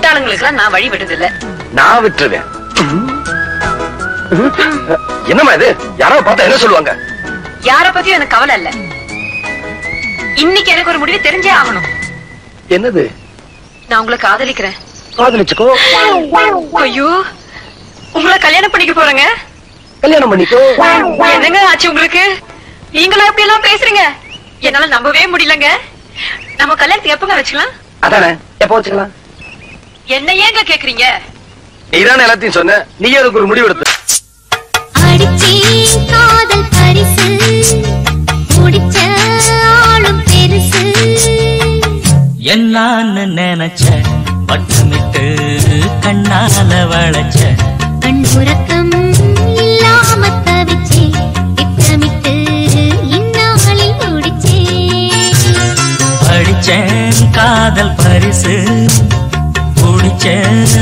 முட்டாளுங்களுக்கு நான் வழி விடுறது இல்ல. நான் விட்டுருவேன். என்னமா இது? யாராவது பார்த்தா என்ன சொல்லுவாங்க? யார பத்தியும் எனக்கு கவலை இல்ல. இன்னைக்கு எனக்கு ஒரு முடிவு தெரிஞ்சே ஆகணும். என்னது? நான் உங்களை காதலிக்கிறேன். காதலிச்சுக்கோ. ஐயோ, உங்களை கல்யாணம் பண்ணிக்க போறேங்க. கல்யாணம் பண்ணிக்கோ. என்னங்க ஆச்சு உங்களுக்கு? நீங்களும் எப்படி எல்லாம் பேசுறீங்க? என்னால நம்பவே முடியலங்க. நம்ம கல்யாணத்துக்கு எப்பங்க வச்சுக்கலாம்? அதானே, எப்ப வச்சுக்கலாம்? என்ன ஏங்க கேக்குறீங்க? நீதானே எல்லாத்தையும் சொன்ன, நீ அதுக்கு ஒரு முடிவு எடுத்து. அடிச்சே காதல் பரிசு முடிச்ச ஆளும் பெருசு. என்னான்னு நினைச்ச பட்டமிட்டு கண்ணால வளைச்ச கண் உறக்கம் இல்லாம தவிச்சே திட்டமிட்டு இந்நாளில் முடிச்சே. படிச்சேன் காதல் பரிசு முடிச்சேன்.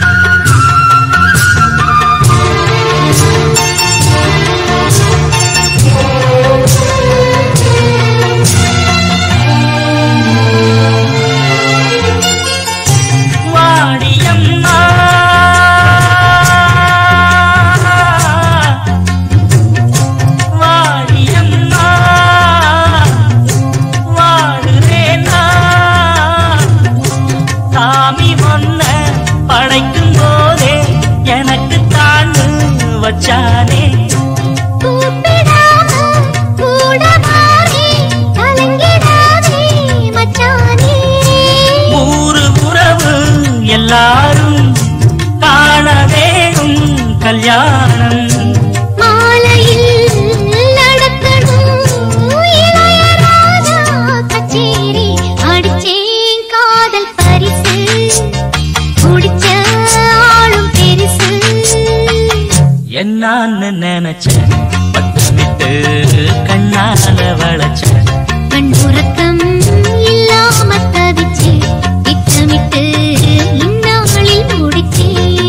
வச்சானே கூப்பிடாம கூட மாறி கலங்கிடாதே மச்சானே. ஊரு உறவு எல்லாரும் காண வேணும் கல்யாணம். மாலையில் நடக்கணும் இளையராஜா கச்சேரி. அடிச்சேன் காதல் பரிசு முடிச்ச ஆளும் பெருசு. என்னான்னு நினைச்ச பட்டமிட்டு கண்ணால வளைச்ச கண் உறக்கம் இல்லாம தவிச்சே திட்டமிட்டு இந்நாளில் முடிச்சே.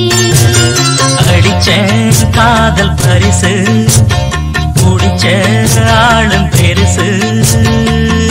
அடிச்சேன் காதல் பரிசு முடிச்ச ஆளும் பெருசு.